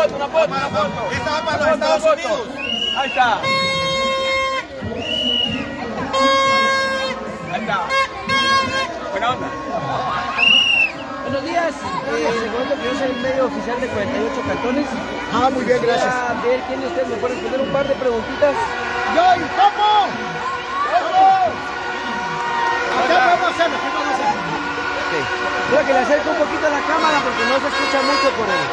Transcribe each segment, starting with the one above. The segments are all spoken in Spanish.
foto. Esta va para los Estados Unidos. Ahí está. Ahí está. Buena onda. Buenos días, les cuento que yo soy el medio oficial de 48 cantones. Ah, muy bien, gracias. A ver quién de ustedes me puede responder un par de preguntitas. ¡Yo y Topo! ¡Topo! ¿Qué vamos a hacer? Okay. Creo que le acerco un poquito a la cámara porque no se escucha mucho por él.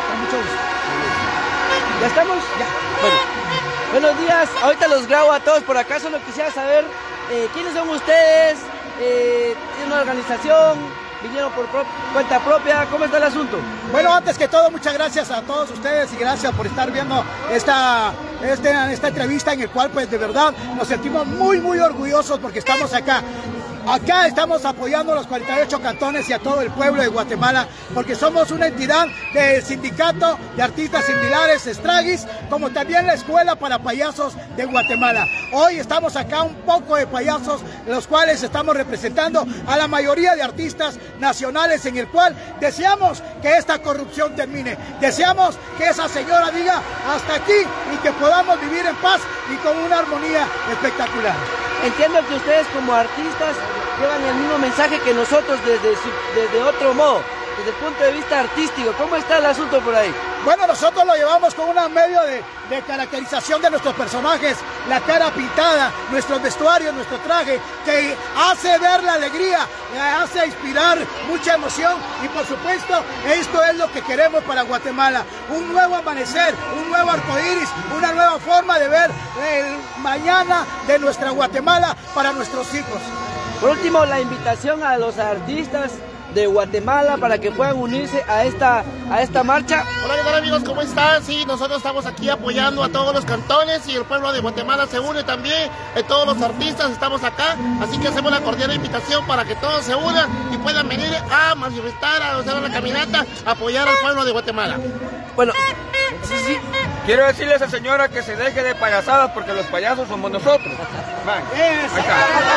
¿Ya estamos? Ya. Bueno. Buenos días, ahorita los grabo a todos por acá, solo quisiera saber quiénes son ustedes, ¿tienen una organización? ¿Vinieron por cuenta propia? ¿Cómo está el asunto? Bueno, antes que todo, muchas gracias a todos ustedes y gracias por estar viendo esta entrevista en el cual, pues, de verdad nos sentimos muy, muy orgullosos porque estamos acá. Acá estamos apoyando a los 48 cantones y a todo el pueblo de Guatemala porque somos una entidad del Sindicato de Artistas Similares, Estragis, como también la Escuela para Payasos de Guatemala. Hoy estamos acá un poco de payasos, los cuales estamos representando a la mayoría de artistas nacionales en el cual deseamos que esta corrupción termine. Deseamos que esa señora diga hasta aquí y que podamos vivir en paz y con una armonía espectacular. Entiendo que ustedes como artistas llevan el mismo mensaje que nosotros desde otro modo, desde el punto de vista artístico. ¿Cómo está el asunto por ahí? Bueno, nosotros lo llevamos con un medio de caracterización de nuestros personajes, la cara pintada, nuestros vestuarios, nuestro traje, que hace ver la alegría, hace inspirar mucha emoción y por supuesto esto es lo que queremos para Guatemala, un nuevo amanecer, un nuevo arcoíris, una nueva forma de ver el mañana de nuestra Guatemala para nuestros hijos. Por último, la invitación a los artistas de Guatemala para que puedan unirse a esta marcha. Hola, ¿qué tal, amigos? ¿Cómo están? Sí, nosotros estamos aquí apoyando a todos los cantones y el pueblo de Guatemala se une también. Todos los artistas estamos acá, así que hacemos la cordial invitación para que todos se unan y puedan venir a manifestar, a hacer la caminata, a apoyar al pueblo de Guatemala. Bueno, sí. Quiero decirle a esa señora que se deje de payasadas porque los payasos somos nosotros. Van. Ahí está.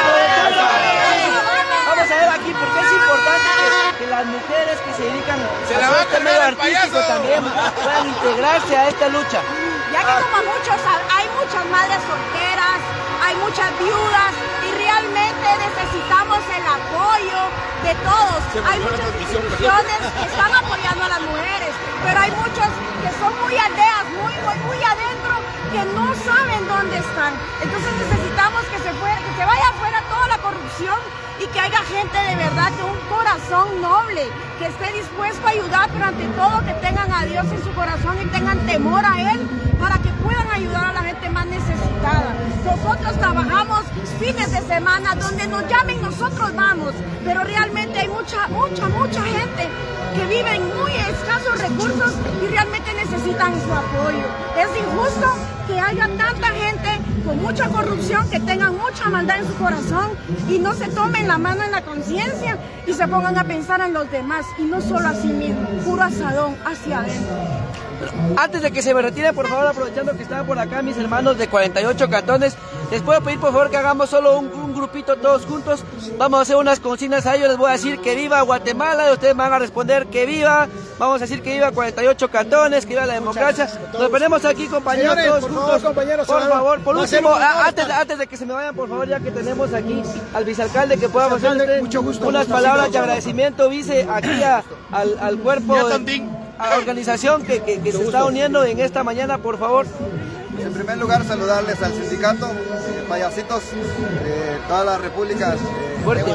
Vamos a ver aquí porque es importante que las mujeres que se dedican a este medio artístico también puedan integrarse a esta lucha. Ya que como hay muchas madres solteras, hay muchas viudas y realmente necesitamos el apoyo de todos. Hay muchas instituciones que están apoyando a las mujeres, pero hay muchos que son muy aldeas, muy adentro, que no saben dónde están. Entonces necesitamos que se vaya afuera toda la corrupción y que haya gente de verdad de un corazón noble, que esté dispuesto a ayudar, pero ante todo que tengan a Dios en su corazón y tengan temor a Él para que puedan ayudar a la gente más necesitada. Nosotros trabajamos fines de semana, donde nos llamen nosotros vamos, pero realmente hay mucha gente que vive en muy escasos recursos y realmente necesitan su apoyo. Es injusto que haya tanta gente con mucha corrupción, que tengan mucha maldad en su corazón y no se tomen la mano en la conciencia y se pongan a pensar en los demás y no solo a sí mismos, puro asadón hacia adentro. Antes de que se me retire, por favor, aprovechando que están por acá mis hermanos de 48 cantones, les puedo pedir por favor que hagamos solo un grupito todos juntos. Vamos a hacer unas consignas a ellos, les voy a decir que viva Guatemala y ustedes me van a responder que viva. Vamos a decir que viva 48 cantones, que viva la democracia. Nos ponemos aquí, compañeros, señores, todos por juntos. Favor, compañeros, por favor, por último, antes de que se me vayan, por favor, ya que tenemos aquí al vicealcalde, que podamos hacer unas palabras de agradecimiento, vice, aquí al cuerpo, a la organización que se está uniendo en esta mañana, por favor. En primer lugar, saludarles al sindicato de payasitos de toda la República. Fuerte.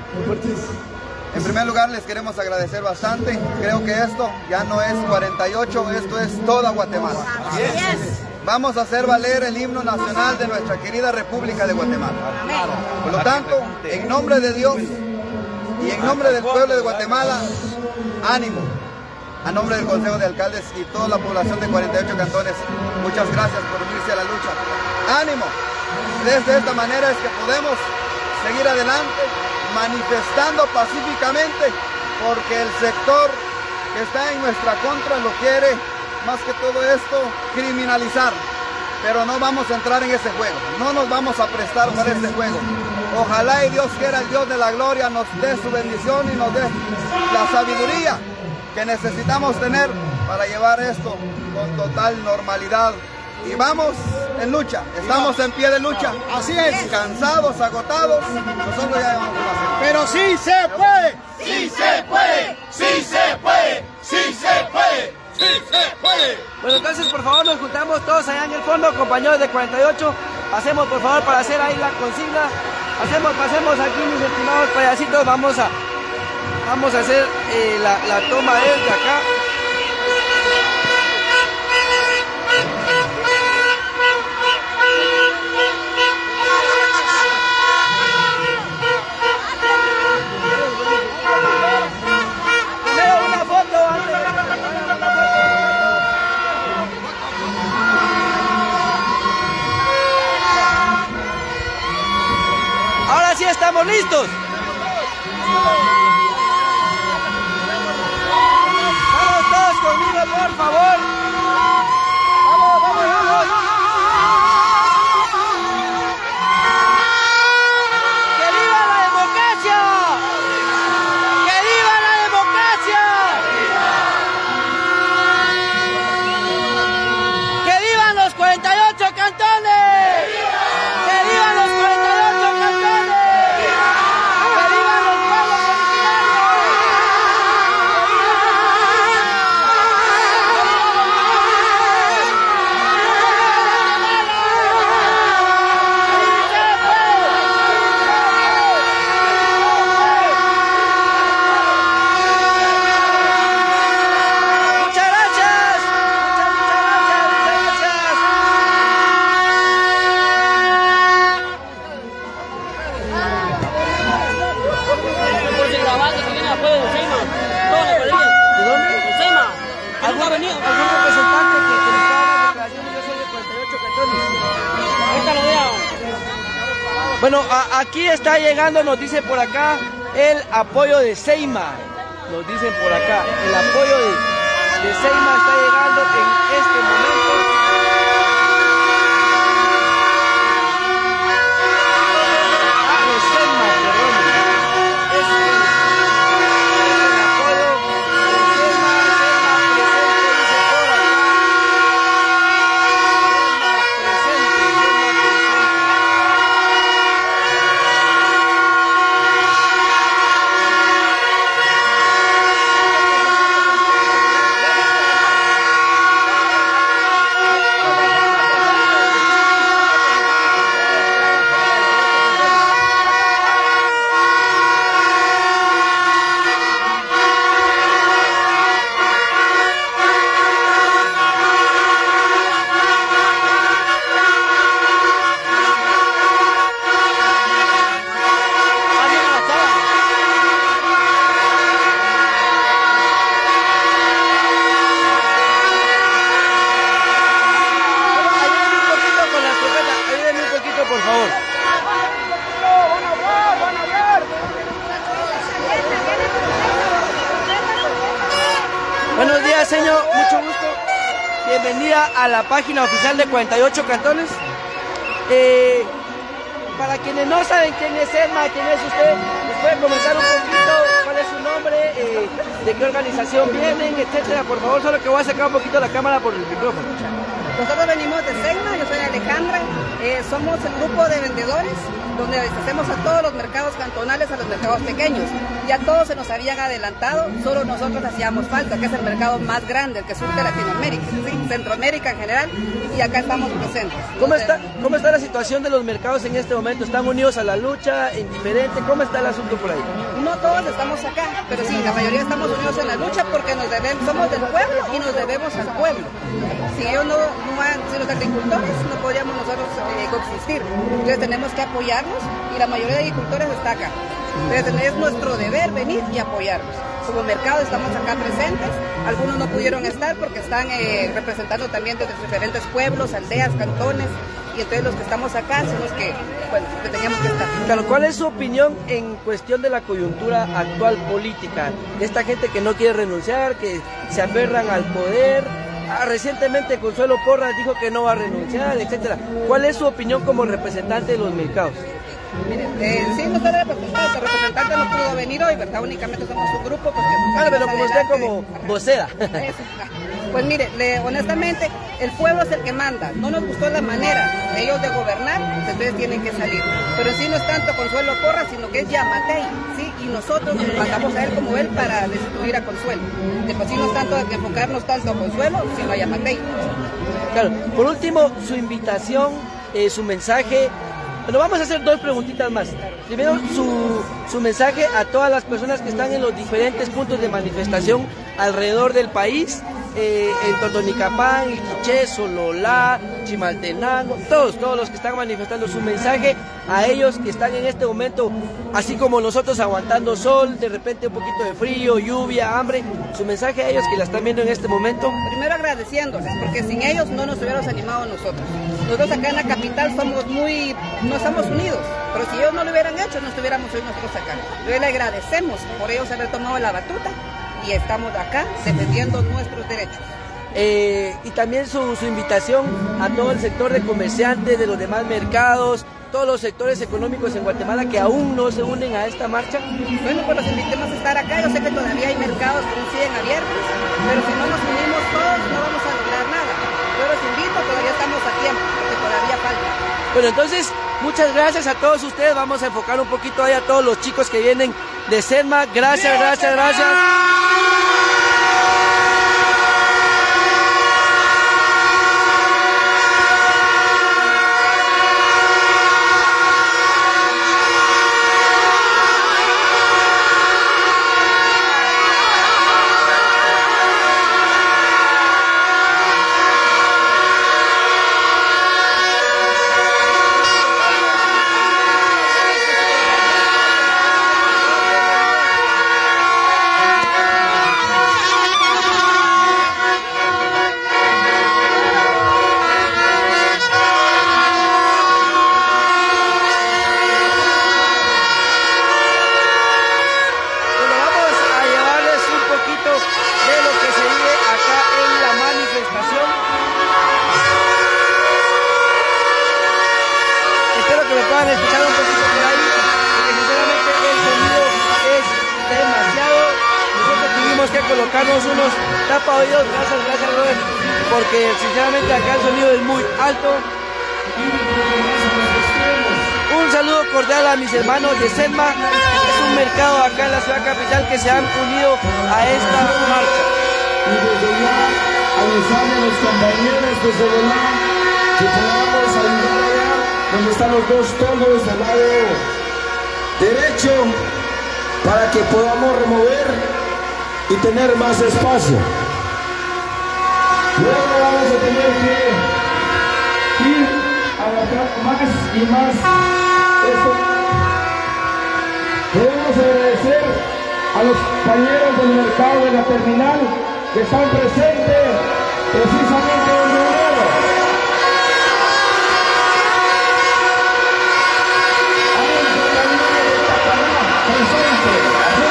En primer lugar, les queremos agradecer bastante. Creo que esto ya no es 48, esto es toda Guatemala. Vamos a hacer valer el himno nacional de nuestra querida República de Guatemala. Por lo tanto, en nombre de Dios y en nombre del pueblo de Guatemala, ánimo. A nombre del Consejo de Alcaldes y toda la población de 48 cantones, muchas gracias por unirse a la lucha. ¡Ánimo! De esta manera es que podemos seguir adelante, manifestando pacíficamente, porque el sector que está en nuestra contra lo quiere, más que todo esto, criminalizar. Pero no vamos a entrar en ese juego, no nos vamos a prestar para este juego. Ojalá y Dios quiera, el Dios de la gloria, nos dé su bendición y nos dé la sabiduría que necesitamos tener para llevar esto con total normalidad. Y vamos en lucha, estamos en pie de lucha. Así es. Cansados, agotados, nosotros ya llevamos una semana. Pero sí se puede. ¡Sí se puede! ¡Sí se puede! ¡Sí se puede! ¡Sí se puede! Bueno, entonces por favor nos juntamos todos allá en el fondo, compañeros de 48. Pasemos por favor para hacer ahí la consigna. Pasemos aquí, mis estimados payasitos. Vamos a hacer la toma desde acá. Ahora sí estamos listos. Vamos todos conmigo, por favor. Vamos, vamos, vamos. ¡Que viva la democracia! ¡Que viva la democracia! ¡Que vivan los 48 cantones! ¡Que vivan los 48 cantones! Bueno, aquí está llegando, nos dice por acá, el apoyo de Seima. Nos dicen por acá, el apoyo de Seima está llegando en este momento. Buenos días, señor, mucho gusto. Bienvenida a la página oficial de 48 cantones. Para quienes no saben quién es Emma, quién es usted, ¿nos puede comentar un poquito cuál es su nombre, de qué organización vienen, etcétera? Por favor, solo que voy a sacar un poquito la cámara por el micrófono. Nosotros venimos de Seima, yo soy Alejandra, somos el grupo de vendedores donde hacemos a todos los mercados cantonales, a los mercados pequeños. Ya todos se nos habían adelantado, solo nosotros hacíamos falta, que es el mercado más grande, el que surte Latinoamérica, ¿sí? Centroamérica en general, y acá estamos presentes. ¿Cómo está la situación de los mercados en este momento? ¿Están unidos a la lucha, indiferente? ¿Cómo está el asunto por ahí? No todos estamos acá, pero sí, la mayoría estamos unidos en la lucha porque somos del pueblo y nos debemos al pueblo. Si ellos si los agricultores no podríamos nosotros coexistir, entonces tenemos que apoyarlos y la mayoría de agricultores está acá. Entonces es nuestro deber venir y apoyarlos. Como mercado estamos acá presentes, algunos no pudieron estar porque están representando también desde diferentes pueblos, aldeas, cantones, y entonces los que estamos acá son los que, bueno, que teníamos que estar. Claro, ¿cuál es su opinión en cuestión de la coyuntura actual política? De esta gente que no quiere renunciar, que se aferran al poder. Recientemente Consuelo Porras dijo que no va a renunciar, etcétera. ¿Cuál es su opinión como representante de los mercados? Miren, sí, no soy representante, el representante no pudo venir hoy, ¿verdad? Únicamente somos un grupo, pues que... Claro, pero como usted como vocera. Eso. Pues mire, honestamente, el pueblo es el que manda. No nos gustó la manera de ellos de gobernar, pues entonces tienen que salir. Pero sí no es tanto Consuelo Porras, sino que es Yamatei, ¿sí? Y nosotros nos mandamos a él como él para destituir a Consuelo. Después sí no es tanto de que enfocarnos tanto a Consuelo, sino a Yamatei. Claro. Por último, su invitación, su mensaje. Bueno, vamos a hacer dos preguntitas más. Primero, su mensaje a todas las personas que están en los diferentes puntos de manifestación alrededor del país, en Totonicapán, Iquiché, Sololá, Chimaltenango, todos los que están manifestando, su mensaje a ellos que están en este momento, así como nosotros aguantando sol, de repente un poquito de frío, lluvia, hambre, su mensaje a ellos que la están viendo en este momento. Primero agradeciéndoles, porque sin ellos no nos hubiéramos animado nosotros. Nosotros acá en la capital no estamos unidos, pero si ellos no lo hubieran hecho, no estuviéramos hoy nosotros acá. Hoy le agradecemos por ellos haber tomado la batuta y estamos acá defendiendo nuestros derechos. Y también su invitación a todo el sector de comerciantes, de los demás mercados, todos los sectores económicos en Guatemala que aún no se unen a esta marcha. Bueno, pues los invitemos a estar acá. Yo sé que todavía hay mercados que no siguen abiertos, pero si no nos unimos todos no vamos a lograr nada. Yo los invito, todavía estamos a tiempo, porque todavía falta. Bueno, entonces, muchas gracias a todos ustedes. Vamos a enfocar un poquito ahí a todos los chicos que vienen de SEDMA. Gracias. Colocarnos unos tapa oídos, gracias Robert, porque sinceramente acá el sonido es muy alto. Un saludo cordial a mis hermanos de SEDMA, es un mercado acá en la ciudad capital que se han unido a esta marcha. Y desde ya avisarle a los compañeros de Sololá que podamos ayudar allá donde están los dos toldos del lado derecho para que podamos remover y tener más espacio. Luego vamos a tener que ir a más y más. Queremos agradecer a los compañeros del mercado de la terminal que están presentes precisamente en el lugar. Hay un compañero de Tapaná presente.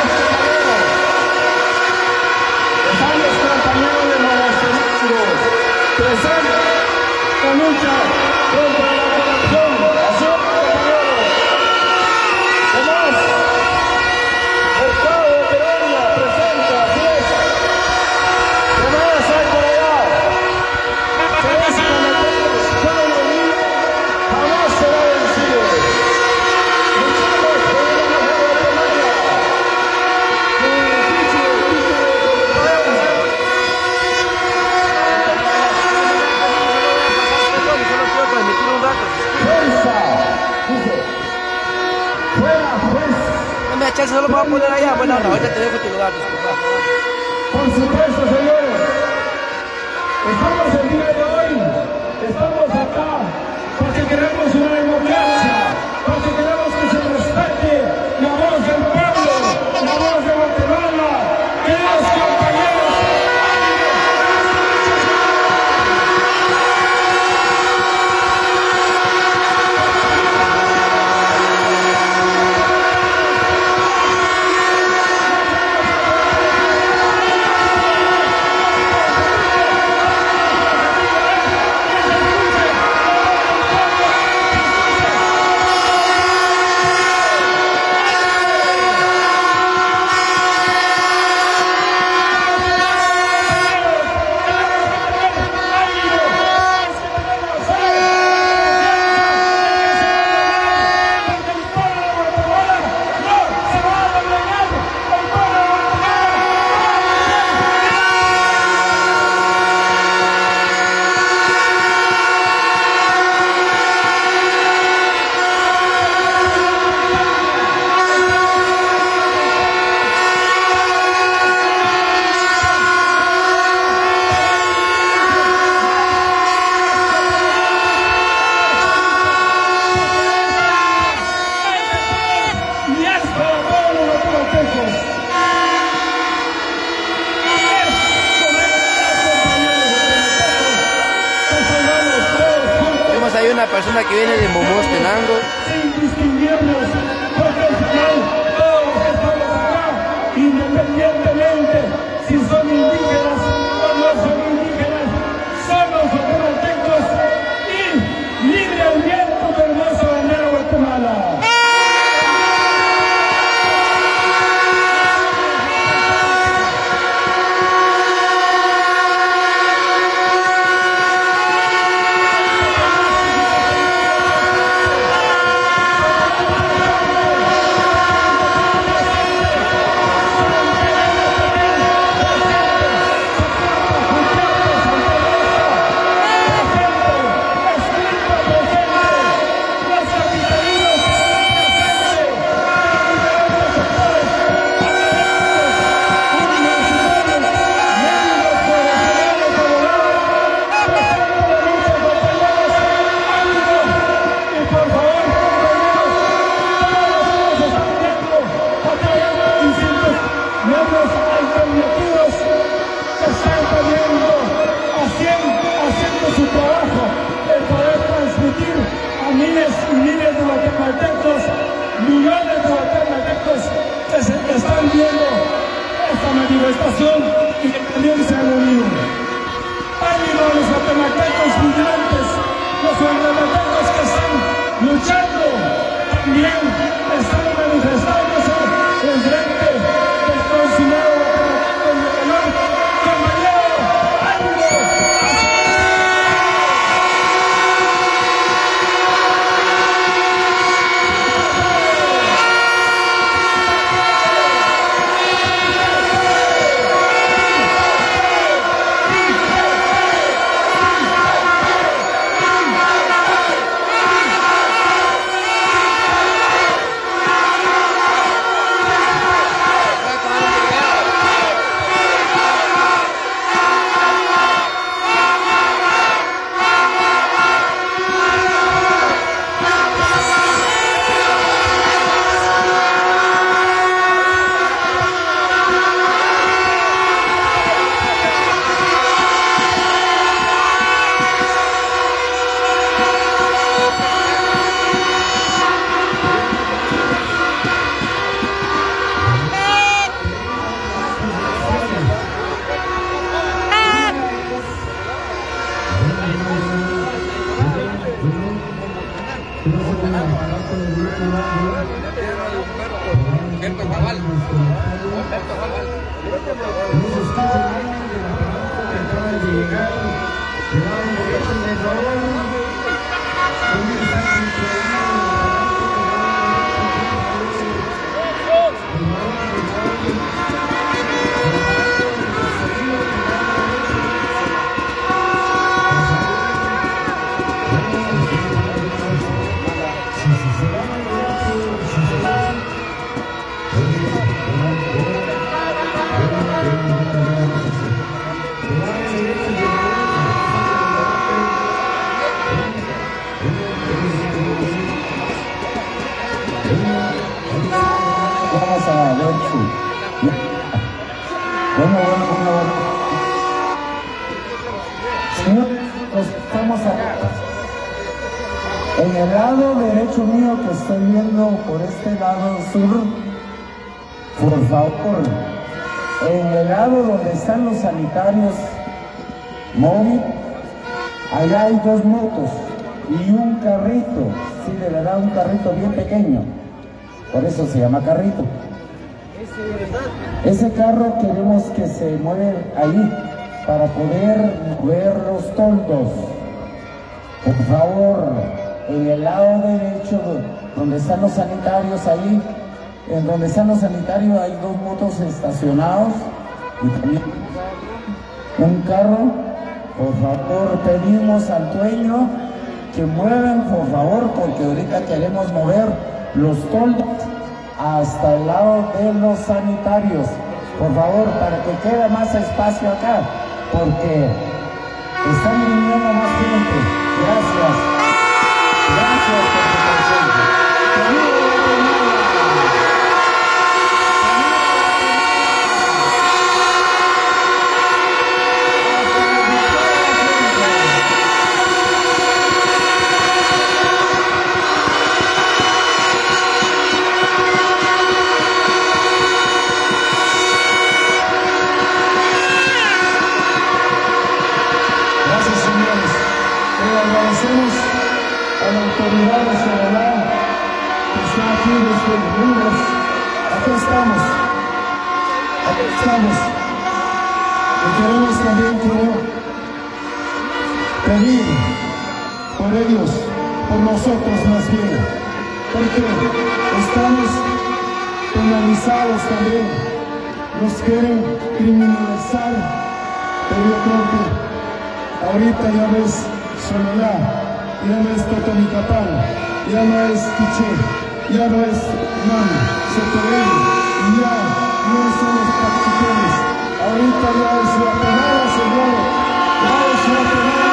Están los compañeros de Monasterio presentes en la lucha contra la corrupción. Así es, compañeros. Además, Mercado de Peronia presente, así es. Además, hay por allá. Cereza Canateros, pueblo unido, jamás será vencido. Luchamos por una mejor Guatemala. Con el beneficio del título de No me da chance, solo me voy a poner allá. Bueno, ahorita te dejo tu lugar, disculpa. Por supuesto, señores. Estamos el día de hoy. Estamos acá porque queremos una democracia, porque queremos que se respete la voz del pueblo, la voz de Guatemala. Queridos compañeros. hay una persona que viene de Momostenango. Sin distinguirnos, profesional, todos estamos acá, independientemente si son indígenas o no son indígenas, somos guatemaltecos y libre al viento de hermosa bandera Guatemala. Manifestación y que también se han unido. Ánimo a los guatemaltecos migrantes, los guatemaltecos que están luchando, también están manifestándose en frente del consulado guatemalteco en Nueva York. Compañero, ánimo. En el lado derecho mío que estoy viendo por este lado sur, por favor, en el lado donde están los sanitarios móvil, allá hay dos motos y un carrito, sí, de verdad, un carrito bien pequeño, por eso se llama carrito. Ese carro queremos que se mueva ahí para poder mover los toldos. Por favor, en el lado derecho donde están los sanitarios, ahí en donde están los sanitarios hay dos motos estacionados y también un carro. Por favor, pedimos al dueño que muevan, por favor, porque ahorita queremos mover los toldos hasta el lado de los sanitarios, por favor, para que quede más espacio acá, porque están viniendo más gente. Gracias. Gracias por su presencia. Le agradecemos a la autoridad nacional que está aquí desde el lunes. Aquí estamos. Y queremos también pedir por ellos, por nosotros más bien, porque estamos penalizados también. Nos quieren criminalizar, pero yo creo que ahorita ya no es Soledad, ya no es Totonicapán, ya no es Quiché, ya no es Mami, Sotoreño, y ya no son los practicantes. Ahorita ya es Guatemala, señor, ya es Guatemala.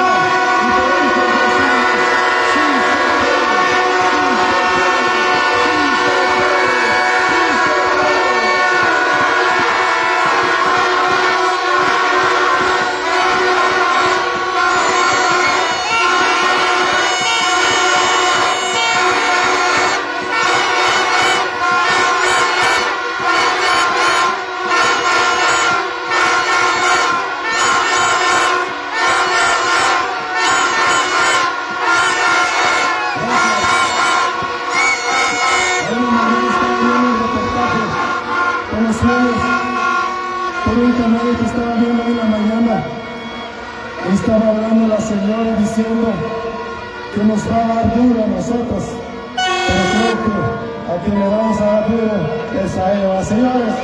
Por un canal que estaba viendo en la mañana, estaba hablando la señora diciendo que nos va a dar duro a nosotros, pero creo que a quien le vamos a dar duro es a ellos, señores.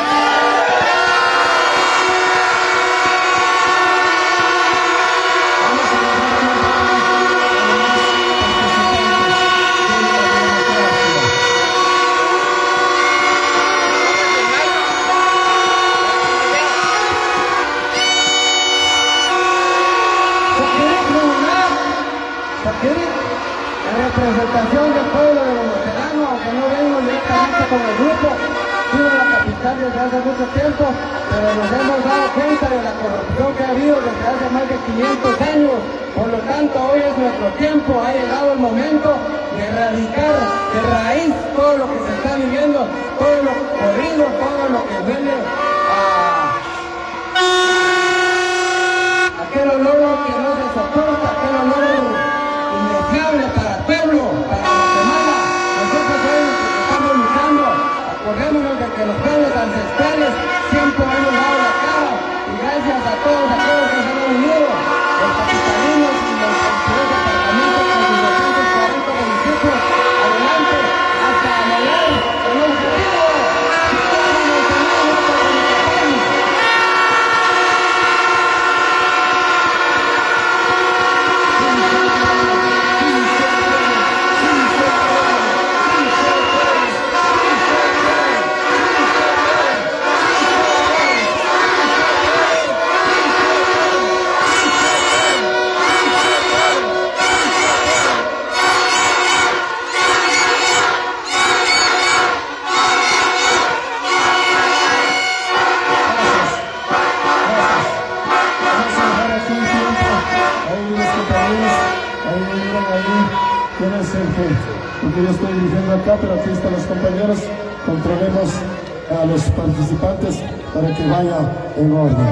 Representación del pueblo de los veteranos, aunque no vengo directamente con el grupo, vivo en la capital desde hace mucho tiempo, pero nos hemos dado cuenta de la corrupción que ha habido desde hace más de 500 años. Por lo tanto, hoy es nuestro tiempo, ha llegado el momento de erradicar de raíz todo lo que se está viviendo, todo lo corrido, todo lo que huele a aquel olor que no se soporta, aquel olor indeseable para el pueblo, para Guatemala. Nosotros hoy estamos luchando, acordémonos de que los pueblos ancestrales siempre hemos dado la cara, y gracias a todos aquellos que se han unido, los capitalinos y los 22 departamentos con sus 240 municipios, adelante, hasta lograr el objetivo. Porque yo estoy dirigiendo acá, pero aquí están los compañeros. Controlemos a los participantes para que vaya en orden.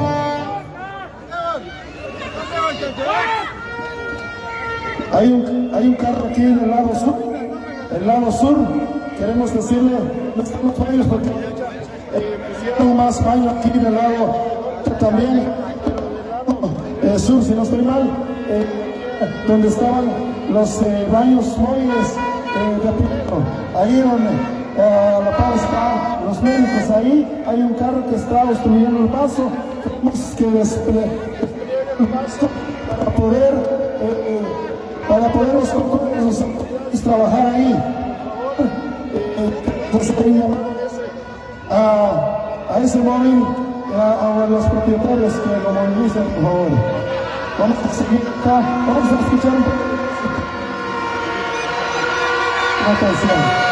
Hay un carro aquí en el lado sur. El lado sur, queremos decirle, no estamos baños porque hicieron más baño aquí del lado también, pero del lado sur, si no estoy mal, donde estaban los baños móviles de Pico, ahí donde a la par están los médicos, ahí hay un carro que está obstruyendo el paso. Tenemos que desplegar el paso para poder los compañeros trabajar ahí. A ese móvil, a los propietarios que lo movilicen, por favor. Vamos a seguir acá, vamos a escuchar una canción.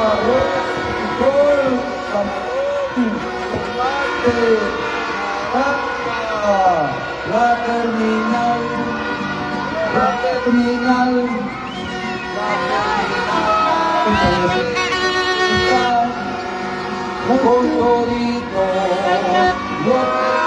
con todito lo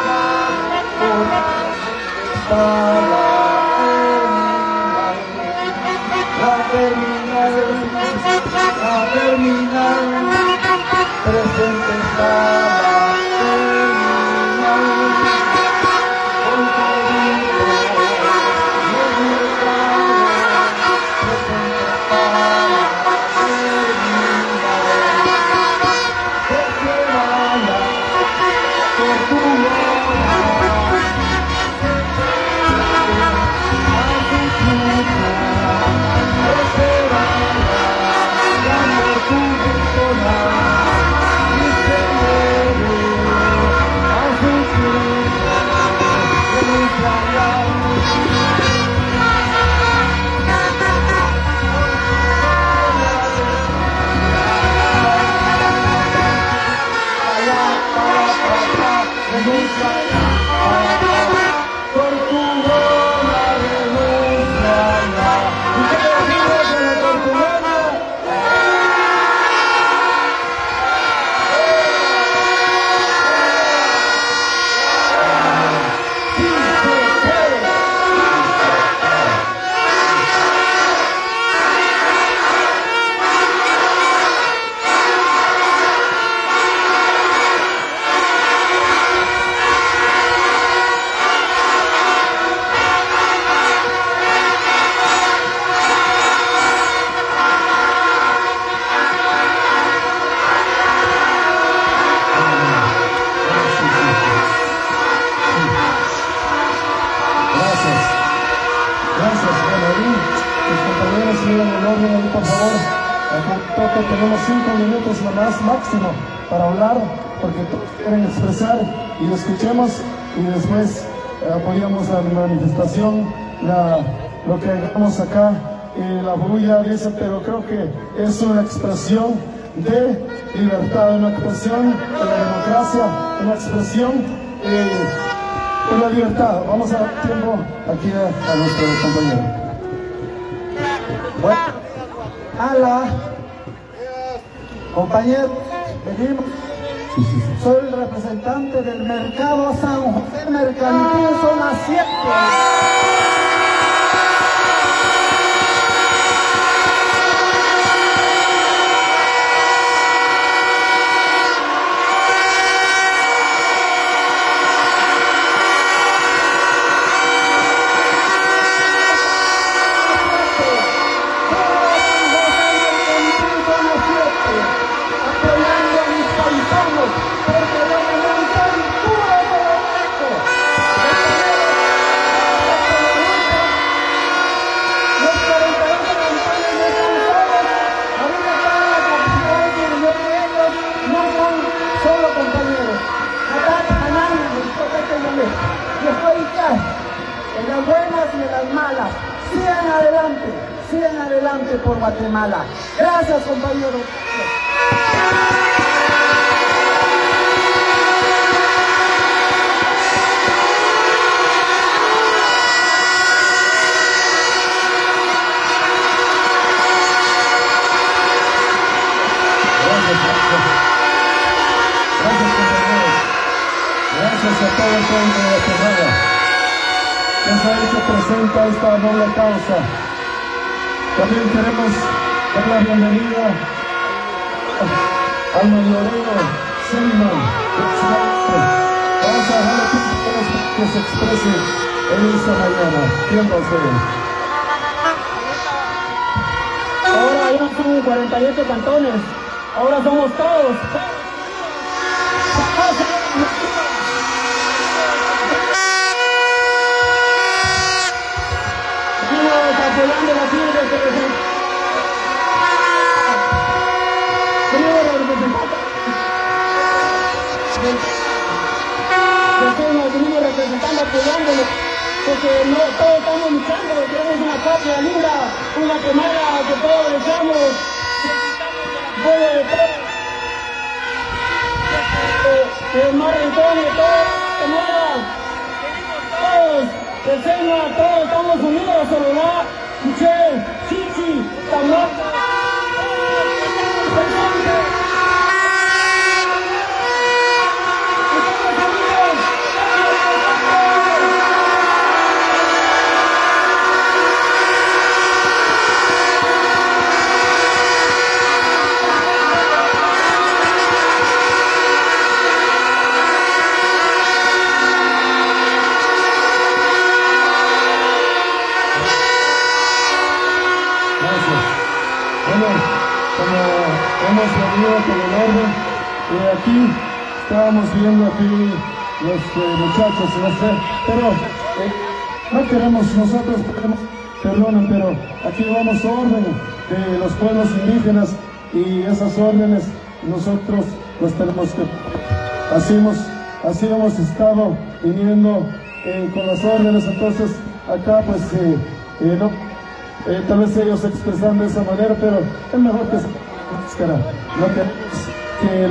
la terminal, presente está la terminal, con todito los mercados, presente está la terminal, que se vaya por tu tenemos 5 minutos nomás máximo para hablar, porque todos quieren expresar y lo escuchemos y después apoyamos la manifestación, lo que hagamos acá. La bulla dice, pero creo que es una expresión de libertad, una expresión de la democracia, una expresión de la libertad. Vamos a dar tiempo aquí a nuestro compañero. Bueno, compañeros, venimos. Soy el representante del Mercado San José Mercantil, zona 7. Sigan adelante por Guatemala. Gracias, compañeros. Gracias a todo el pueblo de Guatemala que se ha hecho presente a esta noble causa. También queremos dar la bienvenida al mayorero Selman. Vamos a dejarle tiempo que se exprese en esta mañana. Tiempo a ustedes. Ahora ya son 48 cantones. Ahora somos todos. Apoyando la tienda que venimos representando, apoyándolo, porque no todos estamos luchando, queremos una patria linda, una Guatemala que todos deseamos, necesitamos de la pueblo de Marrentón, de todos, de Sena, todos estamos unidos, Sololá, Cuché, Chichi, Tamata. Hemos venido con el orden y aquí estábamos viendo aquí los muchachos, no sé, pero no queremos, nosotros perdonen, pero aquí vamos orden de los pueblos indígenas y esas órdenes nosotros los tenemos que, así hemos estado viniendo con las órdenes, entonces acá pues no, tal vez ellos se expresan de esa manera, pero es mejor que se máscara, no que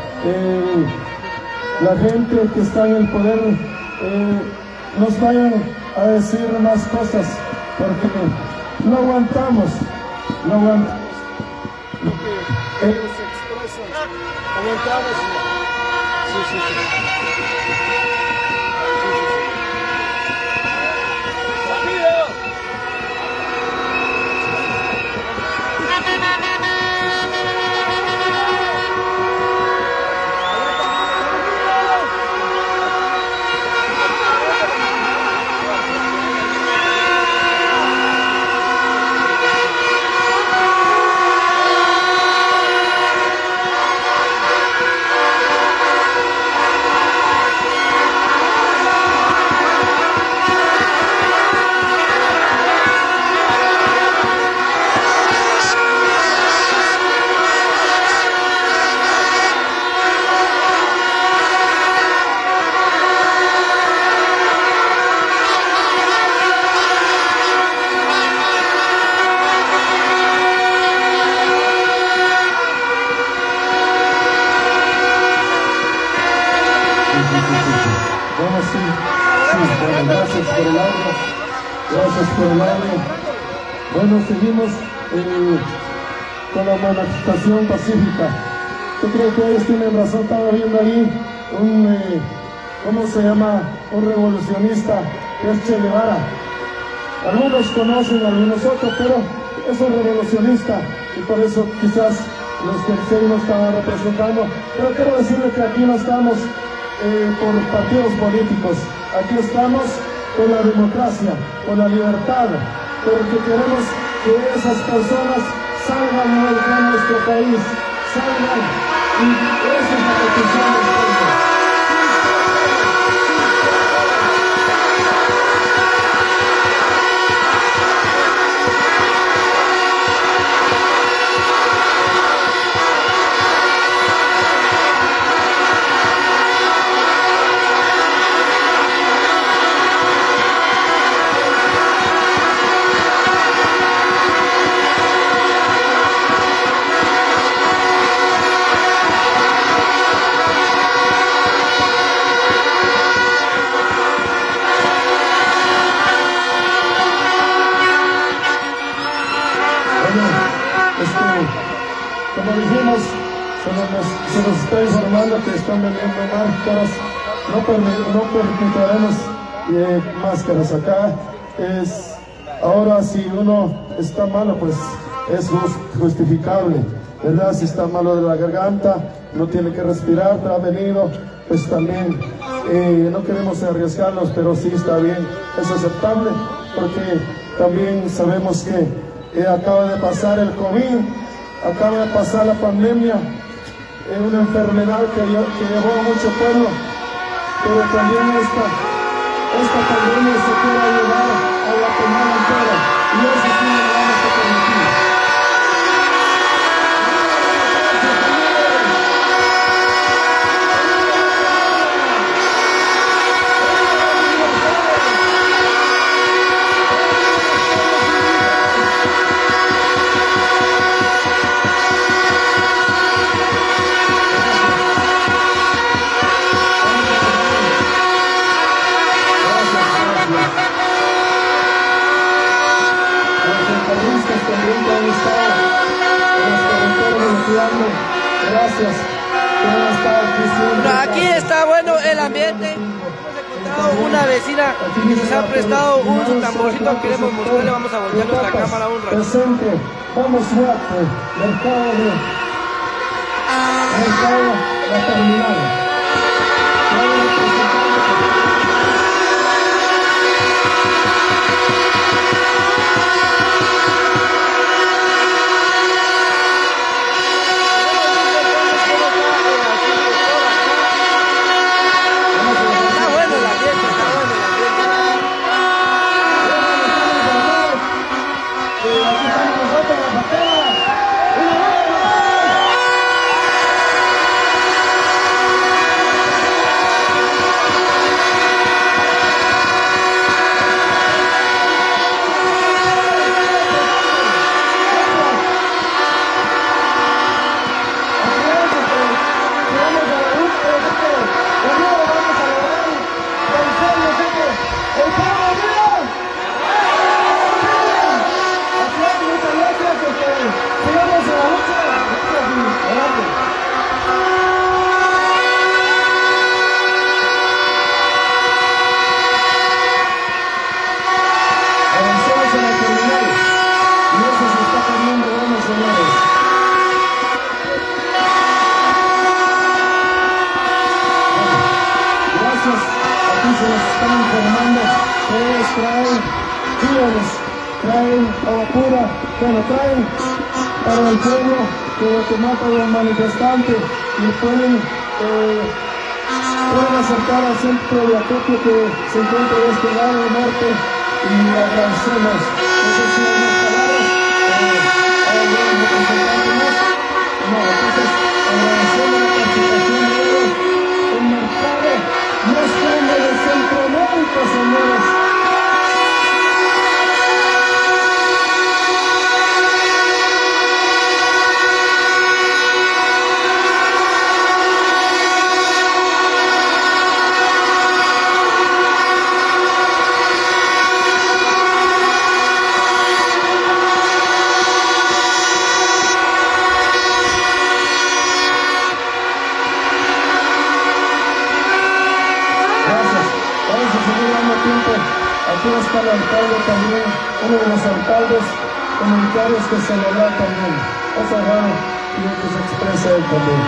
la gente que está en el poder nos vayan a decir más cosas, porque no aguantamos lo que ellos expresan, aguantamos. Sí. Gracias por el aire. Bueno, seguimos con la manifestación pacífica. Yo creo que ellos tienen razón. Estaba viendo ahí ¿cómo se llama? Un revolucionista que es Che Guevara. Algunos conocen, algunos otros, pero es un revolucionista y por eso quizás los que sí no estaban representando. Pero quiero decirle que aquí no estamos por partidos políticos. Aquí estamos por la democracia, por la libertad, porque queremos que esas personas salgan de nuestro país, salgan, y esa es la petición del pueblo. Como dijimos, se nos está informando que están vendiendo máscaras. No permitiremos máscaras acá. Ahora si uno está malo, pues es justificable, ¿verdad? Si está malo de la garganta, no tiene que respirar, pero ha venido, pues también no queremos arriesgarnos, pero sí está bien, es aceptable, porque también sabemos que acaba de pasar el COVID, acaba de pasar la pandemia, una enfermedad que llevó a mucho pueblo, pero también esta pandemia se quiere llevar a Guatemala entera, y eso sí no lo vamos a permitir. Gracias. Bueno, aquí está bueno el ambiente. Hemos encontrado una vecina que nos ha prestado un tamborcito. Queremos mostrarle, vamos a voltear nuestra cámara un rato. Presente, vamos fuerte, mercado la terminal. Traen agua pura, bueno, traen para el pueblo que mata a los manifestantes y pueden acercar al centro de acopio que se encuentra de este lado del norte y agradecemos. Esas son las palabras a los representantes más. No, entonces agradecemos la participación de ellos. El mercado más grande de Centroamérica, señores. Aquí está el alcalde también, uno de los alcaldes comunitarios que se le da también. Vamos a dejar que se exprese él también.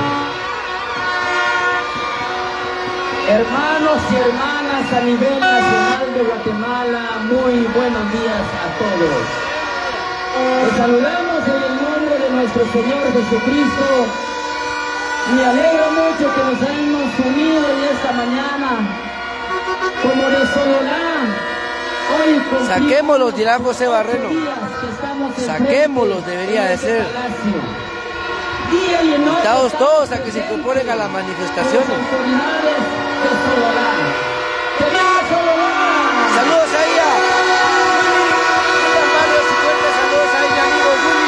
Hermanos y hermanas a nivel nacional de Guatemala, muy buenos días a todos. Les saludamos en el nombre de nuestro Señor Jesucristo. Me alegro mucho que nos hayamos unido en esta mañana como de Sololá. Saquémoslos, dirá José Barreno. Saquémoslos, debería de ser. Invitados todos a que se incorporen a las manifestaciones. Saludos a ella. Saludos a ella, amigo Juli.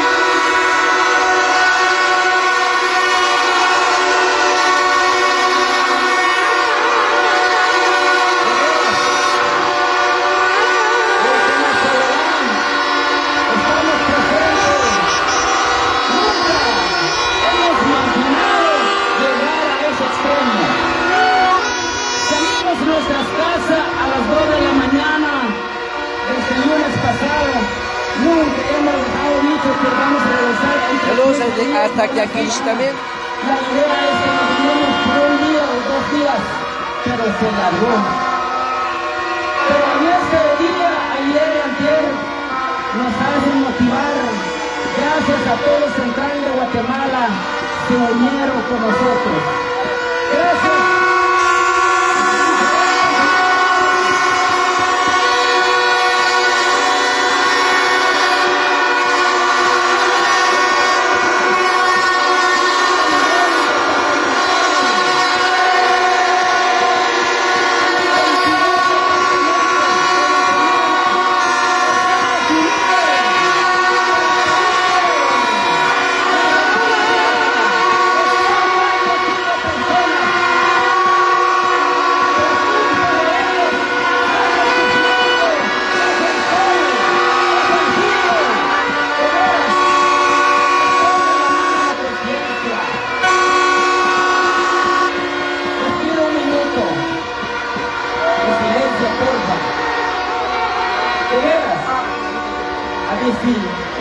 Nuestras casas a las 2 de la mañana desde el lunes pasado. Nunca hemos dejado dicho que vamos a regresar. Saludos hasta Yaquish también. La idea es que nos vivimos por un día o 2 días, pero se largó. Pero en este día, ayer y antier, nos hacen motivar. Gracias a todo el Central de Guatemala, se unieron con nosotros. Gracias.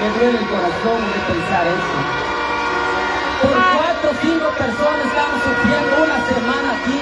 me duele el corazón de pensar eso. Por 4 o 5 personas estamos sufriendo una semana aquí.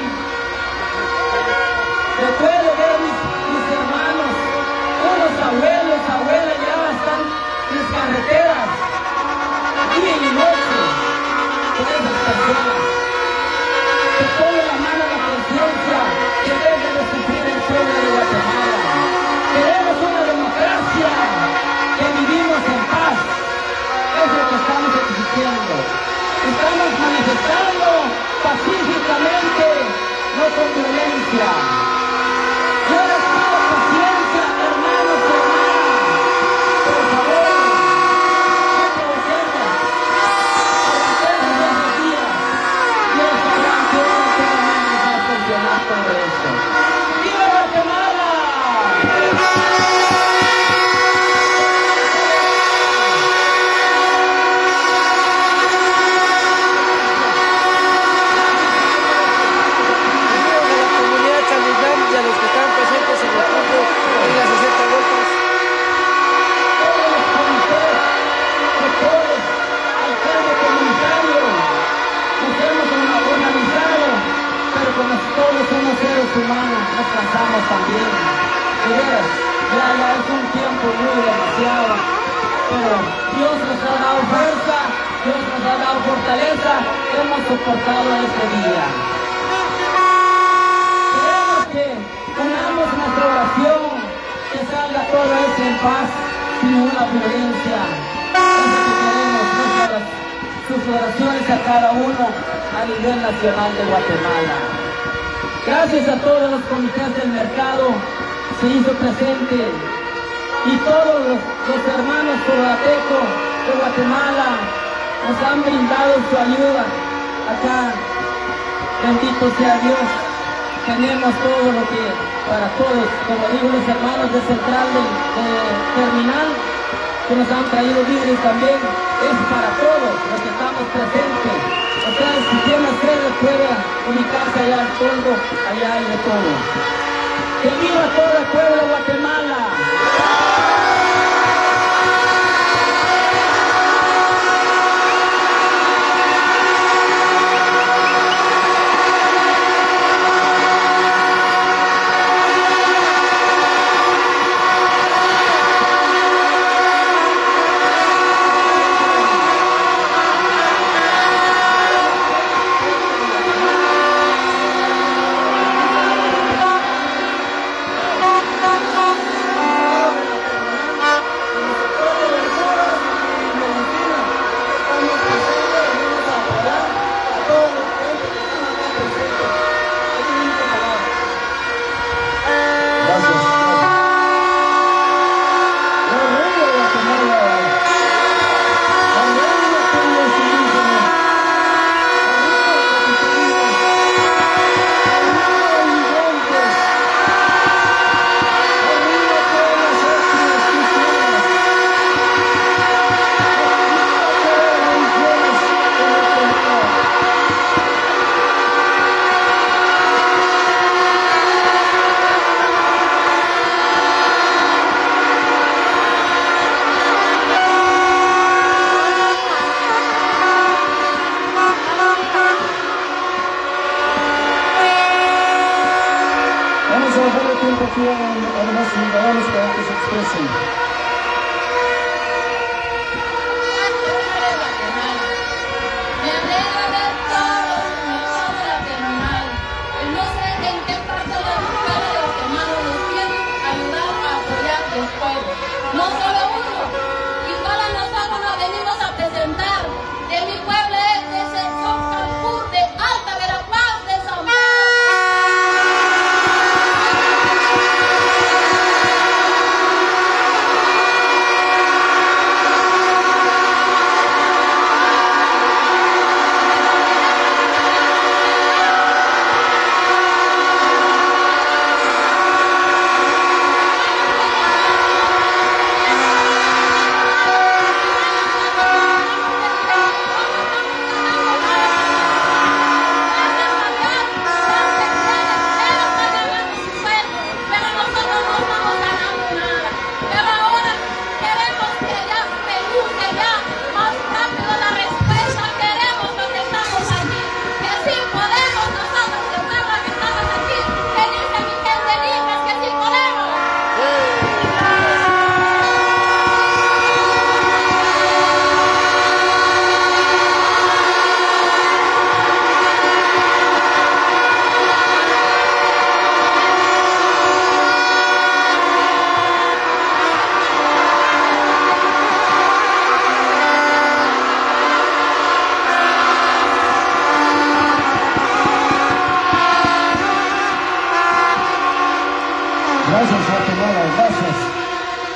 Recuerdo ver mis hermanos, unos abuelos, abuelas ya están en las carreteras, día y noche, con esas personas. Que ponga la mano a la conciencia, que deje de sufrir el pueblo de Guatemala. Queremos una democracia, que vivimos en paz. Es lo que estamos exigiendo. Estamos manifestando pacíficamente, no con violencia. Yo les pido paciencia, hermanos y hermanas. Por favor, no provoquemos. Aguantemos esos días. Dios sabrá que últimamente va a funcionar todo esto. ¡Viva Guatemala! Y a los que están presentes en el punto y las 60 vueltas. Todos los comités, sectores, alcalde comunitario, nos hemos organizado, pero como todos somos seres humanos, nos cansamos también. De veras, ya es un tiempo muy demasiado, pero Dios nos ha dado fuerza, Dios nos ha dado fortaleza, hemos soportado este día. Que unamos nuestra oración, que salga todo esto en paz, sin una violencia. Es lo que queremos, sus oraciones a cada uno a nivel nacional de Guatemala. Gracias a todos los comités del mercado, se hizo presente, y todos los hermanos coroatecos de Guatemala nos han brindado su ayuda acá. Bendito sea Dios. Tenemos todo lo que para todos, como digo los hermanos de Central de Terminal, que nos han traído víveres también, es para todos los que estamos presentes. O sea, si tiene sed puede ubicarse allá al fondo, allá hay de todo. ¡Que viva todo el pueblo de Guatemala!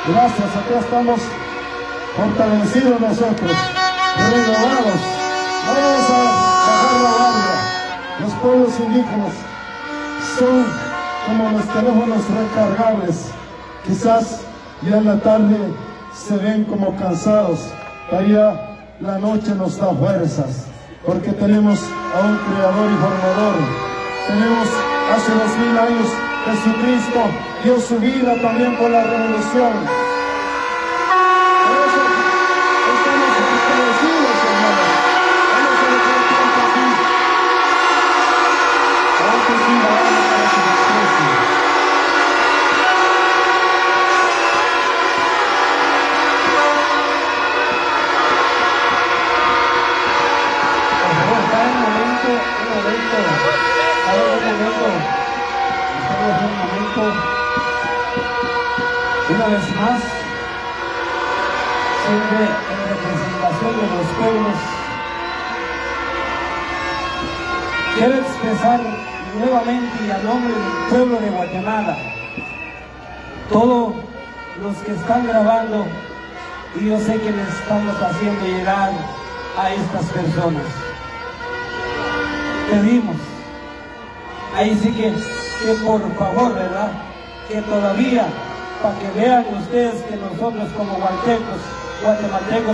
Gracias, acá estamos fortalecidos nosotros, renovados. Vamos a bajar la guardia. Los pueblos indígenas son como los teléfonos recargables. Quizás ya en la tarde se ven como cansados, allá la noche nos da fuerzas, porque tenemos a un creador y formador. Tenemos hace 2000 años Jesucristo dio su vida también por la revolución. Por eso estamos fortalecidos, hermanos. Vamos a dejar tiempo aquí. Antes de ir a la iglesia. Una vez más, siempre en representación de los pueblos, quiero expresar nuevamente y a nombre del pueblo de Guatemala, todos los que están grabando, y yo sé que les estamos haciendo llegar a estas personas. Pedimos, ahí sí que por favor, ¿verdad? Que todavía, para que vean ustedes que nosotros como guatemaltecos,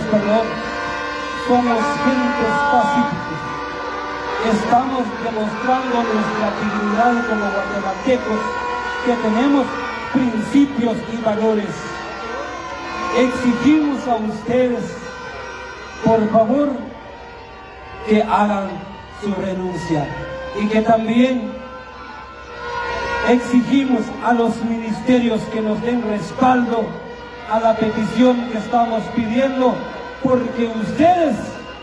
somos gentes pacíficos. Estamos demostrando nuestra dignidad como guatemaltecos, que tenemos principios y valores. Exigimos a ustedes, por favor, que hagan su renuncia y que también exigimos a los ministerios que nos den respaldo a la petición que estamos pidiendo, porque ustedes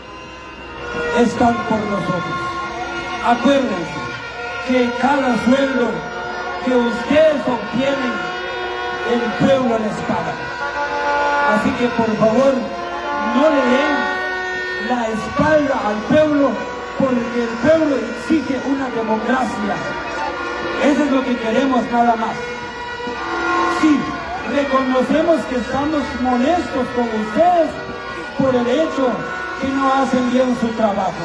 están por nosotros. Acuérdense que cada sueldo que ustedes obtienen, el pueblo les paga. Así que por favor, no le den la espalda al pueblo, porque el pueblo exige una democracia. Eso es lo que queremos, nada más. Sí, reconocemos que estamos molestos con ustedes por el hecho que no hacen bien su trabajo.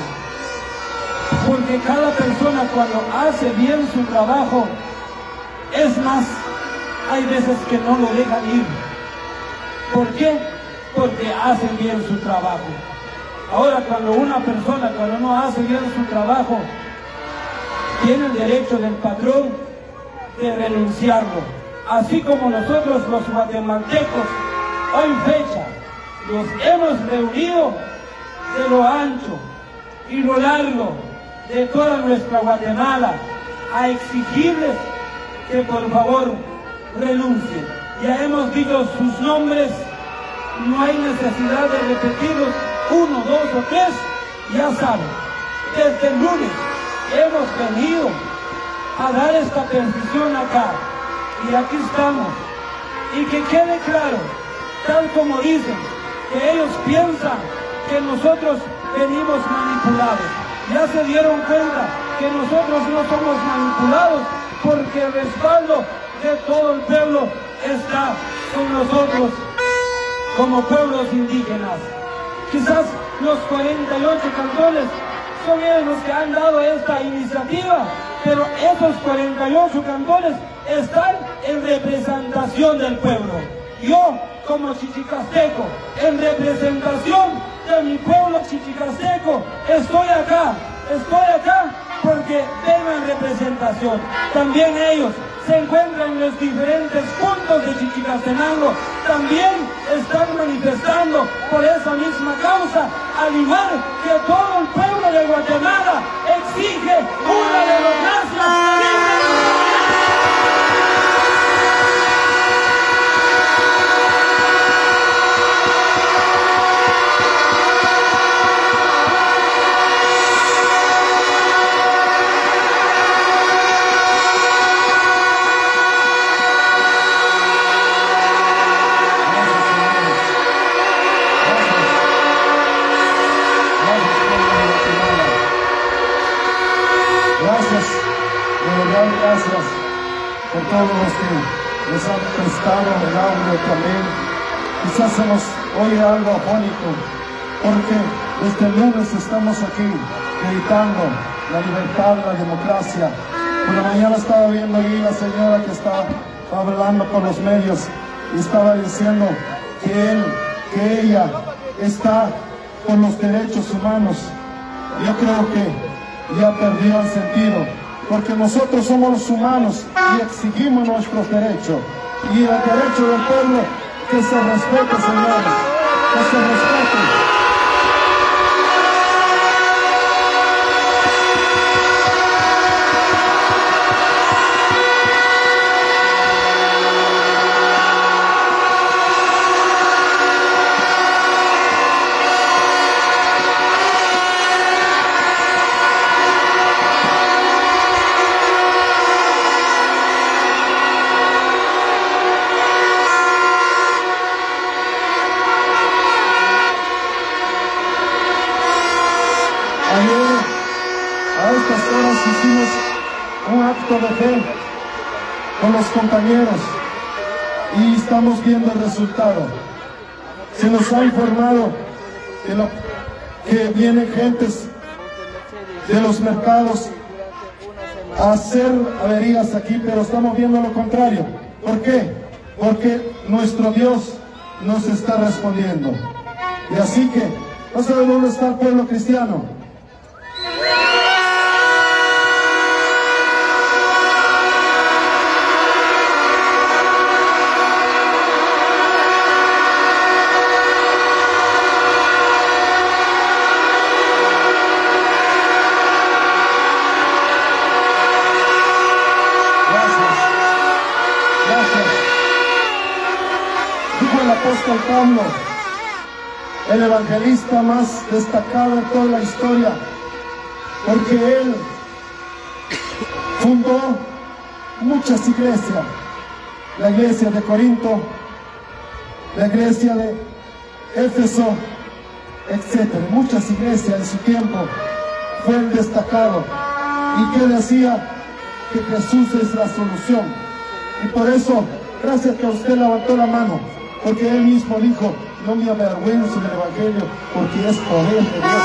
Porque cada persona cuando hace bien su trabajo, es más, hay veces que no lo dejan ir. ¿Por qué? Porque hacen bien su trabajo. Ahora, cuando una persona, cuando no hace bien su trabajo, tiene el derecho del patrón de renunciarlo. Así como nosotros los guatemaltecos, hoy fecha, nos hemos reunido de lo ancho y lo largo de toda nuestra Guatemala a exigirles que por favor renuncien. Ya hemos dicho sus nombres, no hay necesidad de repetirlos, 1, 2 o 3, ya saben. Desde el lunes hemos venido a dar esta petición acá, y aquí estamos. Y que quede claro, tal como dicen, que ellos piensan que nosotros venimos manipulados. Ya se dieron cuenta que nosotros no somos manipulados, porque el respaldo de todo el pueblo está con nosotros como pueblos indígenas. Quizás los 48 cantones son ellos los que han dado esta iniciativa, pero esos 48 cantones están en representación del pueblo. Yo, como chichicasteco, en representación de mi pueblo chichicasteco, estoy acá porque vengo en representación. También ellos se encuentran en los diferentes puntos de Chichicastenango, también están manifestando por esa misma causa, al igual que todo el pueblo de Guatemala exige una democracia libre. Gracias por todos los que nos han prestado el audio también. Quizás se nos oye algo afónico, porque desde el lunes estamos aquí gritando la libertad, la democracia. Por la mañana estaba viendo ahí la señora que estaba hablando con los medios y estaba diciendo que ella está por los derechos humanos. Yo creo que ya perdió el sentido, porque nosotros somos los humanos y exigimos nuestros derechos. Y el derecho del pueblo, que se respete, señores, que se respete. Hicimos un acto de fe con los compañeros y estamos viendo el resultado. Se nos ha informado que vienen gentes de los mercados a hacer averías aquí, pero estamos viendo lo contrario. ¿Por qué? Porque nuestro Dios nos está respondiendo. Y así que, no sé dónde está el pueblo cristiano. Apóstol Pablo, el evangelista más destacado de toda la historia, porque él fundó muchas iglesias, la iglesia de Corinto, la iglesia de Éfeso, etcétera, muchas iglesias en su tiempo. Fue el destacado y que decía que Jesús es la solución. Y por eso, gracias que usted levantó la mano, porque él mismo dijo, no me avergüenzo del evangelio, porque es poder de Dios.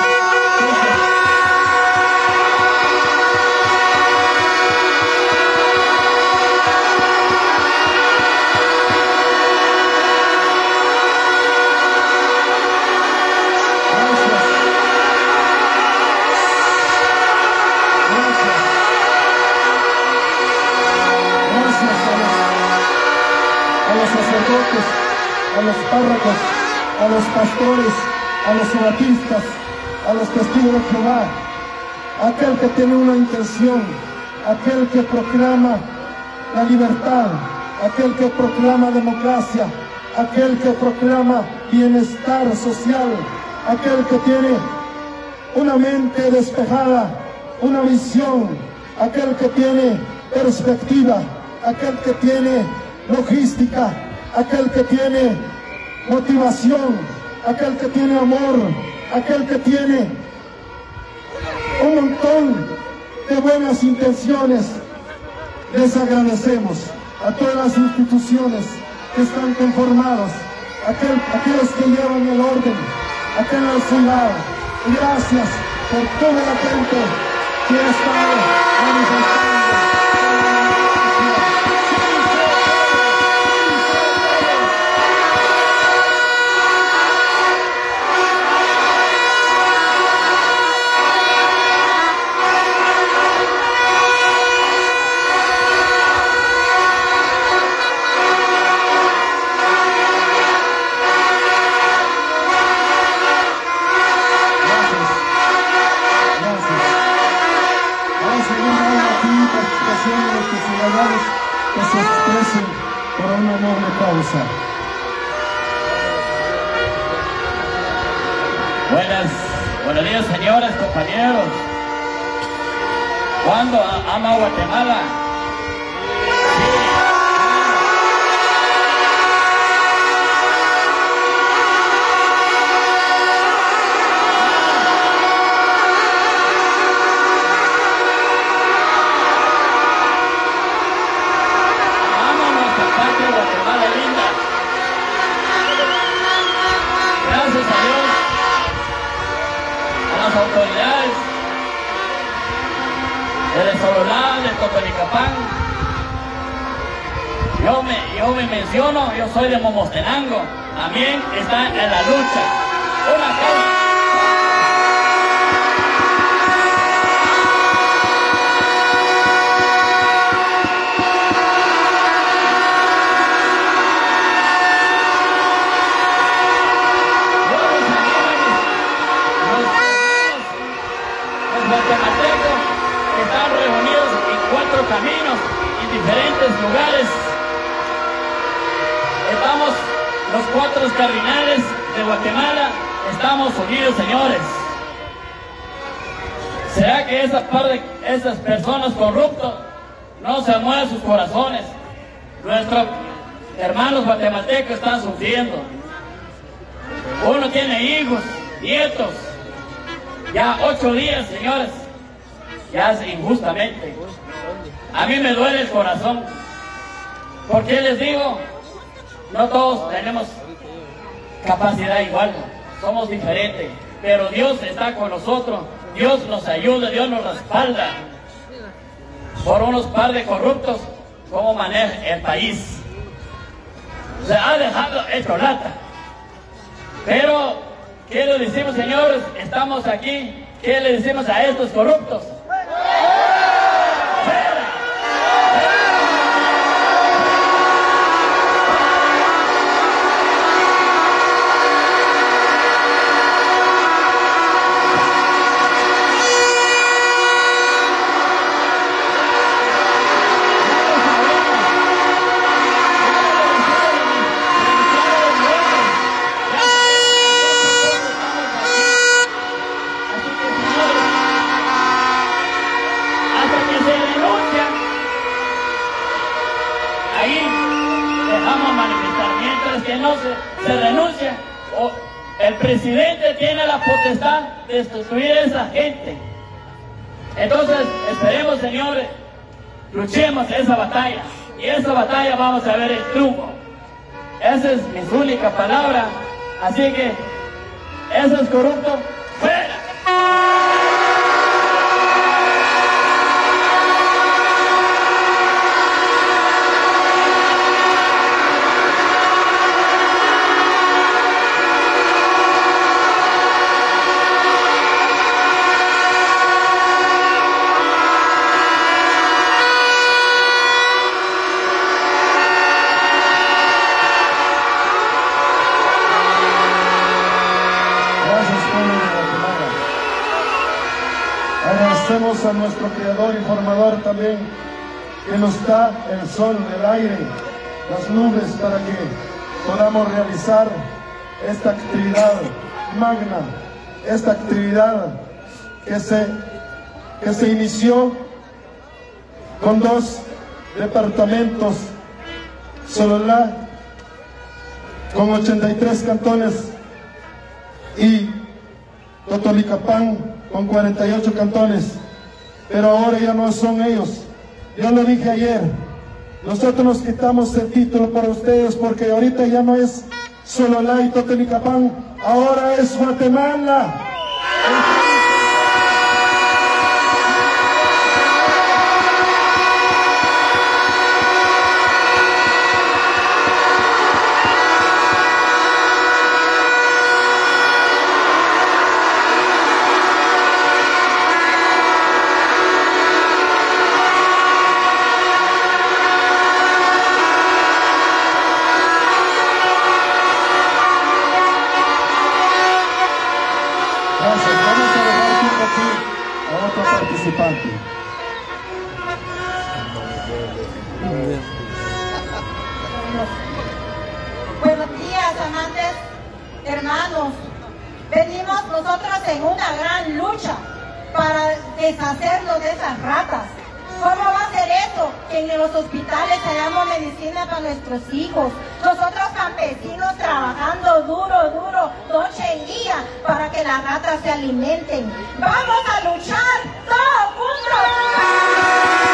A los párrocos, a los pastores, a los bautistas, a los testigos de Jehová, aquel que tiene una intención, aquel que proclama la libertad, aquel que proclama democracia, aquel que proclama bienestar social, aquel que tiene una mente despejada, una visión, aquel que tiene perspectiva, aquel que tiene logística, aquel que tiene motivación, aquel que tiene amor, aquel que tiene un montón de buenas intenciones. Les agradecemos a todas las instituciones que están conformadas, aquellos que llevan el orden, aquel al su lado. Y gracias por toda la gente que ha estado manifestando. Que se expresen por una noble causa. Buenos días, señores, compañeros. ¿Cuándo ama Guatemala? desde Sololá, de Totonicapán. Yo me menciono, yo soy de Momostenango, también está en la lucha. Una causa. Guatemaltecos están reunidos en 4 caminos en diferentes lugares. Estamos los 4 cardinales de Guatemala, estamos unidos, señores. ¿Será que esas personas corruptas no se mueven sus corazones? Nuestros hermanos guatemaltecos están sufriendo. Uno tiene hijos, nietos. Ya 8 días, señores, ya es injustamente. A mí me duele el corazón, porque les digo, no todos tenemos capacidad igual, somos diferentes, pero Dios está con nosotros, Dios nos ayuda, Dios nos respalda. Por unos par de corruptos, ¿cómo maneja el país? Se ha dejado hecho lata. Pero ¿qué le decimos, señores? Estamos aquí. ¿Qué le decimos a estos corruptos? Se renuncia, o el presidente tiene la potestad de destruir a esa gente. Entonces esperemos, señores, luchemos esa batalla, y esa batalla vamos a ver el triunfo. Esa es mi única palabra. Así que esos corruptos, fuera. Agradecemos a nuestro creador y formador también, que nos da el sol, el aire, las nubes para que podamos realizar esta actividad magna, esta actividad que se inició con 2 departamentos, Sololá con 83 cantones y Totonicapán con 48 cantones, pero ahora ya no son ellos. Yo lo dije ayer, nosotros nos quitamos el título para ustedes porque ahorita ya no es Sololá y Totonicapán, ahora es Guatemala. Buenos días, amantes hermanos. Venimos nosotros en una gran lucha para deshacernos de esas ratas. ¿Cómo va a ser eso? Que en los hospitales hayamos medicina para nuestros hijos. Nosotros campesinos trabajando duro, noche y día, para que las ratas se alimenten. ¡Vamos a luchar todos juntos!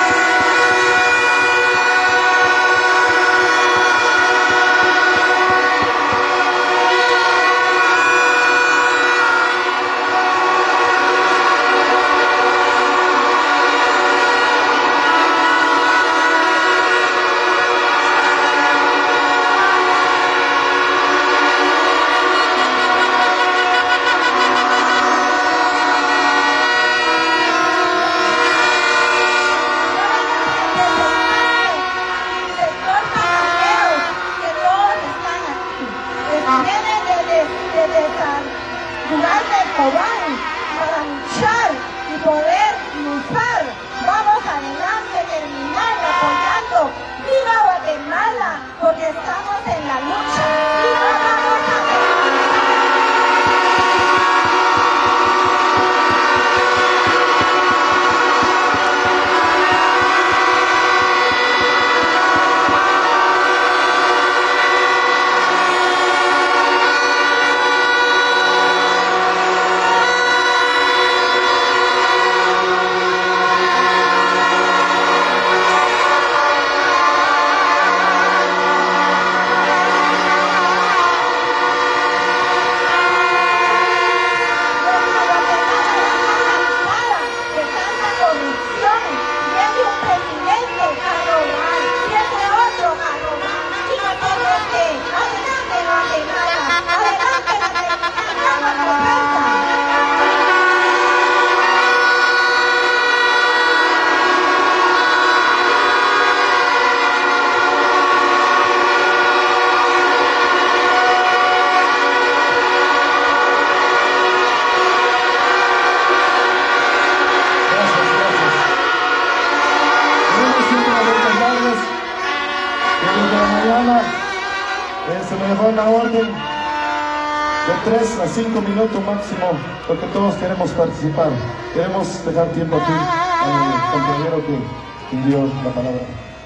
me da una orden de 3 a 5 minutos máximo, porque todos queremos participar. Queremos dejar tiempo aquí al compañero que dio la palabra.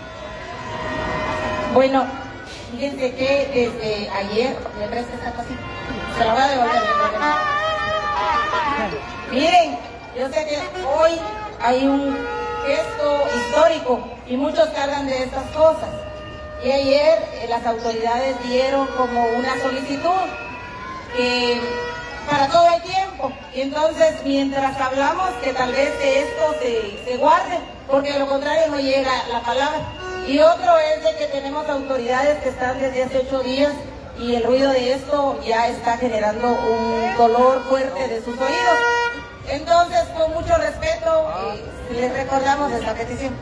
Bueno, fíjense que desde ayer, ¿me presta esta cosita? Se la voy a devolver. Miren, yo sé que hoy hay un gesto histórico y muchos cargan de estas cosas. Y ayer las autoridades dieron como una solicitud para todo el tiempo. Y entonces, mientras hablamos, que tal vez de esto se guarde, porque de lo contrario no llega la palabra. Y otro es de que tenemos autoridades que están desde hace 8 días y el ruido de esto ya está generando un dolor fuerte de sus oídos. Entonces, con mucho respeto, les recordamos esta petición.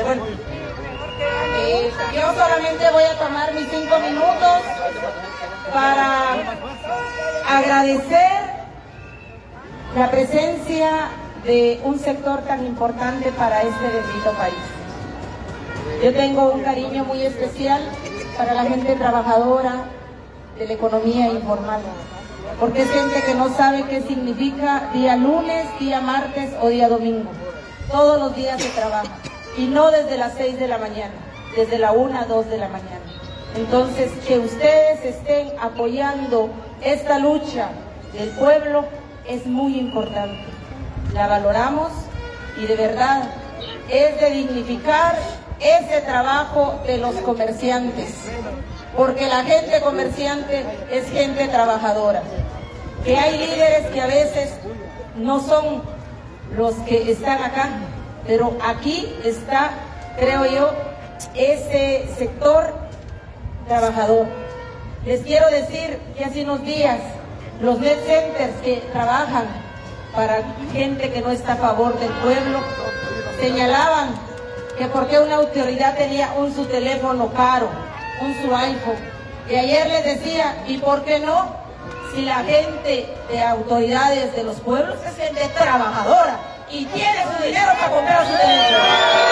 Yo solamente voy a tomar mis 5 minutos para agradecer la presencia de un sector tan importante para este bendito país. Yo tengo un cariño muy especial para la gente trabajadora de la economía informal, porque es gente que no sabe qué significa día lunes, día martes o día domingo. Todos los días se trabaja, y no desde las 6 de la mañana, desde la 1, 2 de la mañana. Entonces, que ustedes estén apoyando esta lucha del pueblo es muy importante. La valoramos y de verdad es de dignificar ese trabajo de los comerciantes, porque la gente comerciante es gente trabajadora. Que hay líderes que a veces no son los que están acá, pero aquí está, creo yo, ese sector trabajador. Les quiero decir que hace unos días los net centers que trabajan para gente que no está a favor del pueblo señalaban que por qué una autoridad tenía su teléfono caro, su iPhone. Y ayer les decía, ¿y por qué no? Si la gente de autoridades de los pueblos es gente trabajadora y tiene su dinero para comprar su teléfono.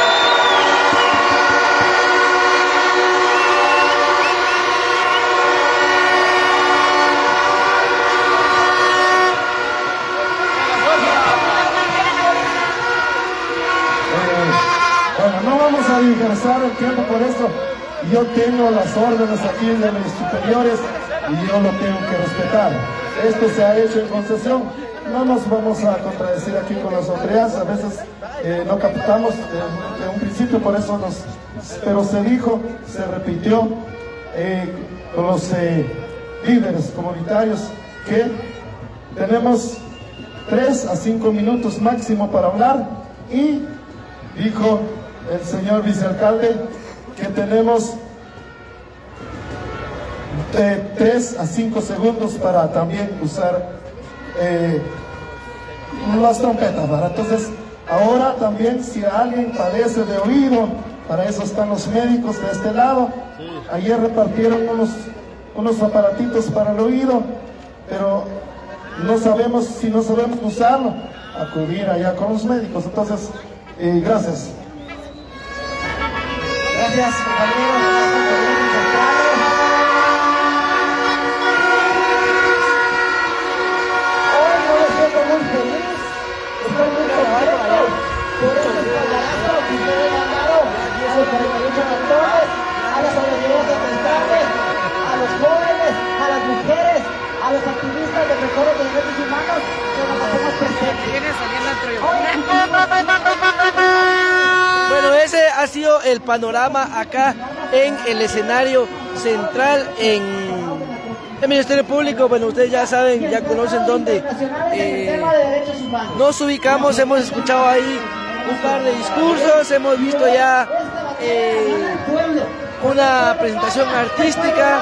Bueno, no vamos a dispersar el tiempo por esto. Yo tengo las órdenes aquí de mis superiores y yo lo tengo que respetar. Esto se ha hecho en concesión. No nos vamos a contradecir aquí con las autoridades. A veces no captamos de un principio, por eso pero se dijo, se repitió con los líderes comunitarios que tenemos 3 a 5 minutos máximo para hablar, y dijo el señor vicealcalde que tenemos 3 a 5 segundos para también usar las trompetas, ¿verdad? Entonces, ahora también, si alguien padece de oído, para eso están los médicos de este lado. Ayer repartieron unos aparatitos para el oído, pero no sabemos, si no sabemos usarlo, acudir allá con los médicos. Entonces, gracias. Gracias, compañeros. Hoy yo me siento muy feliz, estoy muy contento por este espaldarazo que ustedes han dado a los 48 cantones, a las autoridades ambientales, a los jóvenes, a las mujeres, a los activistas de defensores de derechos humanos que nos hacemos presentes. Bueno, ese ha sido el panorama acá en el escenario central en el Ministerio Público. Bueno, ustedes ya saben, ya conocen dónde nos ubicamos. Hemos escuchado ahí un par de discursos, hemos visto ya una presentación artística.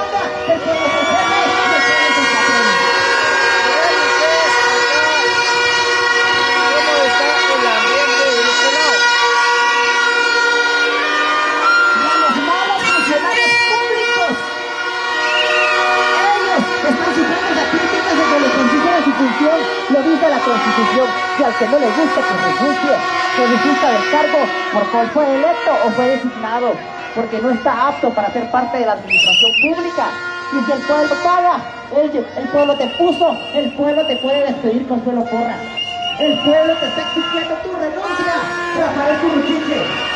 Están sufriendo las críticas desde los consejos función lo dice la Constitución, que al que no le guste que renuncie, que desista del cargo por cual fue electo o fue designado, porque no está apto para ser parte de la administración pública. Y si el pueblo paga, el pueblo te puso, el pueblo te puede despedir con suelo porra. El pueblo te está exigiendo tu renuncia, Rafael Curruchiche.